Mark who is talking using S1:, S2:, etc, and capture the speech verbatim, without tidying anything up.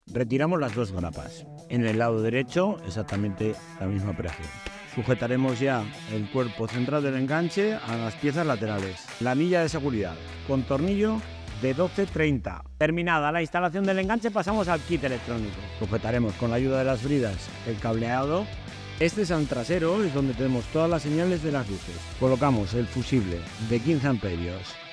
S1: Retiramos las dos grapas. En el lado derecho, exactamente la misma operación. Sujetaremos ya el cuerpo central del enganche a las piezas laterales. La anilla de seguridad con tornillo de doce treinta. Terminada la instalación del enganche, pasamos al kit electrónico. Sujetaremos con la ayuda de las bridas el cableado. Este es al trasero, es donde tenemos todas las señales de las luces. Colocamos el fusible de quince amperios